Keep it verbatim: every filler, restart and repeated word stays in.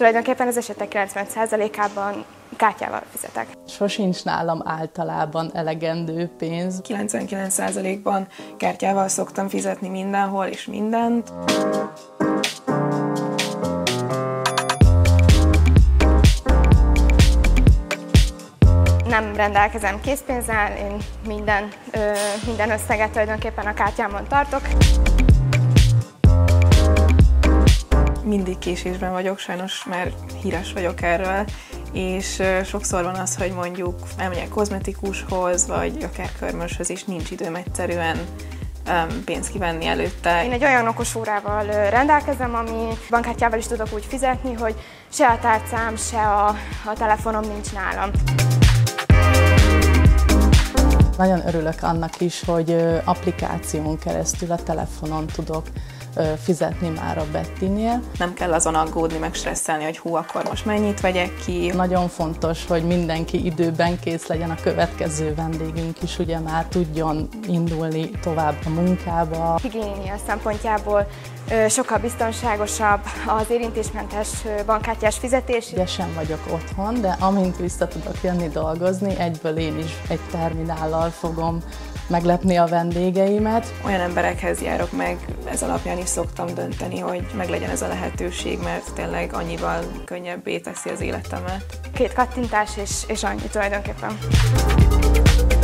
Tulajdonképpen az esetek kilencven százalékában kártyával fizetek. Sosincs nálam általában elegendő pénz. kilencvenkilenc százalékban kártyával szoktam fizetni mindenhol és mindent. Nem rendelkezem készpénzzel, én minden, ö, minden összeget tulajdonképpen a kártyámon tartok. Mindig késésben vagyok, sajnos már híres vagyok erről, és sokszor van az, hogy mondjuk elmegyek kozmetikushoz, vagy akár körmöshöz, és nincs időm egyszerűen um, pénzt kivenni előtte. Én egy olyan okos órával rendelkezem, ami bankkártyával is tudok úgy fizetni, hogy se a tárcám, se a, a telefonom nincs nálam. Nagyon örülök annak is, hogy applikáción keresztül a telefonon tudok fizetni már a Bettinél. Nem kell azon aggódni, meg stresszelni, hogy hú, akkor most mennyit vegyek ki. Nagyon fontos, hogy mindenki időben kész legyen, a következő vendégünk is ugye már tudjon indulni tovább a munkába. Higiénia szempontjából sokkal biztonságosabb az érintésmentes bankkártyás fizetés. Ügyesen vagyok otthon, de amint vissza tudok jönni dolgozni, egyből én is egy terminállal fogom meglepni a vendégeimet. Olyan emberekhez járok meg, ez alapján is szoktam dönteni, hogy meglegyen ez a lehetőség, mert tényleg annyival könnyebbé teszi az életemet. Két kattintás és, és annyi tulajdonképpen.